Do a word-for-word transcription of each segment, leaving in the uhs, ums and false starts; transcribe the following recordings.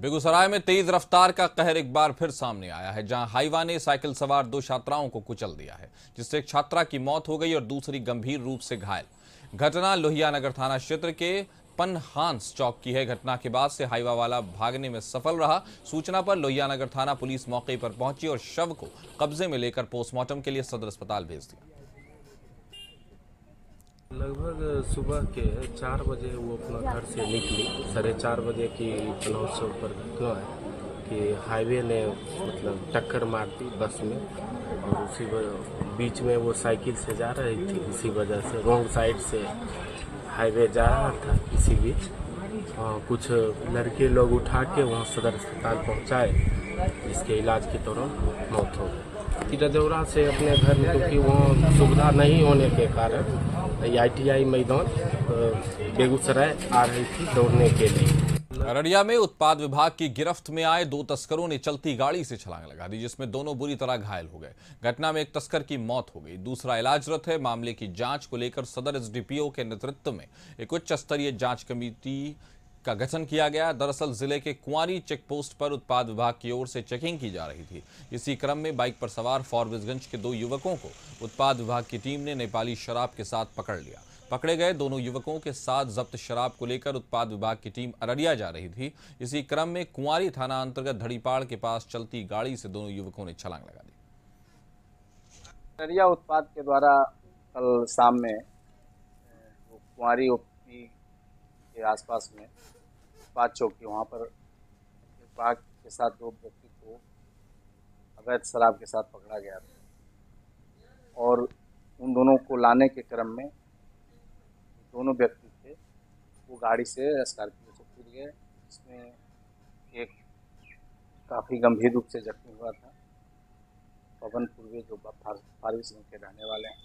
बेगूसराय में तेज रफ्तार का कहर एक बार फिर सामने आया है, जहां हाईवा ने साइकिल सवार दो छात्राओं को कुचल दिया है, जिससे एक छात्रा की मौत हो गई और दूसरी गंभीर रूप से घायल। घटना लोहिया नगर थाना क्षेत्र के पनहांस चौक की है। घटना के बाद से हाईवा वाला भागने में सफल रहा। सूचना पर लोहिया नगर थाना पुलिस मौके पर पहुंची और शव को कब्जे में लेकर पोस्टमार्टम के लिए सदर अस्पताल भेज दिया। लगभग सुबह के चार बजे वो अपना घर से निकली। साढ़े चार बजे की पनौर चौक पर घटना है कि हाईवे ने मतलब टक्कर मार दी बस में, और उसी बीच में वो साइकिल से जा रही थी। इसी वजह से रॉन्ग साइड से हाईवे जा रहा था। इसी बीच कुछ लड़के लोग उठा के वहाँ सदर अस्पताल पहुँचाए, जिसके इलाज के दौरान मौत हो गई। रजौरा से अपने घर में, क्योंकि वहाँ सुविधा नहीं होने के कारण आई टी आई मैदान बेगूसराय आ रही थी दौड़ने के लिए। अररिया में उत्पाद विभाग की गिरफ्त में आए दो तस्करों ने चलती गाड़ी से छलांग लगा दी, जिसमें दोनों बुरी तरह घायल हो गए। घटना में एक तस्कर की मौत हो गई, दूसरा इलाजरत है। मामले की जांच को लेकर सदर एस डी पी ओ के नेतृत्व में एक उच्च स्तरीय जांच कमेटी का गठन किया गया। दरअसल जिले के कुंवारी चेक पोस्ट पर उत्पाद विभाग की ओर से चेकिंग की जा रही थी। इसी क्रम में बाइक पर सवार फॉरबिसगंज के दो युवकों को उत्पाद विभाग की टीम ने नेपाली शराब के साथ पकड़ लिया। पकड़े गए दोनों युवकों के साथ जब्त शराब को लेकर उत्पाद विभाग की टीम अररिया जा रही थी। इसी क्रम में कुंवारी थाना अंतर्गत धड़ीपाड़ के पास चलती गाड़ी से दोनों युवकों ने छलांग लगा दी। अररिया उत्पाद के द्वारा कल शाम में कुंवारी ओपी के आसपास में उत्पाद चौकी, वहाँ पर एक बाइक के साथ दो व्यक्ति को अवैध शराब के साथ पकड़ा गया था, और उन दोनों को लाने के क्रम में दोनों व्यक्ति थे वो गाड़ी से स्कॉर्पियो से कूद गए। इसमें एक काफ़ी गंभीर रूप से जख्मी हुआ था, पवन पूर्वे, जो फारबिसगंज के रहने वाले हैं।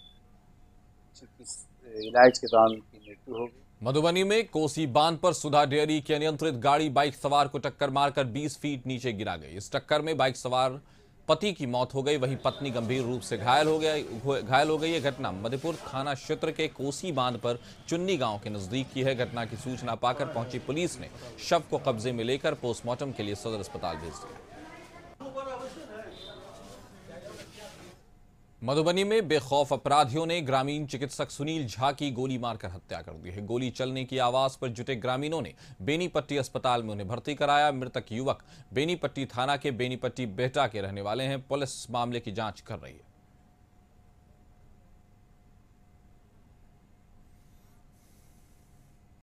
इलाज के दौरान उनकी मृत्यु हो गई। मधुबनी में कोसी बांध पर सुधा डेयरी की अनियंत्रित गाड़ी बाइक सवार को टक्कर मारकर बीस फीट नीचे गिरा गई। इस टक्कर में बाइक सवार पति की मौत हो गई, वहीं पत्नी गंभीर रूप से घायल हो गया घायल हो गई। यह घटना मधेपुर थाना क्षेत्र के कोसी बांध पर चुन्नी गांव के नजदीक की है। घटना की सूचना पाकर पहुंची पुलिस ने शव को कब्जे में लेकर पोस्टमार्टम के लिए सदर अस्पताल भेज दिया। मधुबनी में बेखौफ अपराधियों ने ग्रामीण चिकित्सक सुनील झा की गोली मारकर हत्या कर दी है। गोली चलने की आवाज पर जुटे ग्रामीणों ने बेनीपट्टी अस्पताल में उन्हें भर्ती कराया। मृतक युवक बेनीपट्टी थाना के बेनीपट्टी बेहटा के रहने वाले हैं। पुलिस मामले की जांच कर रही है।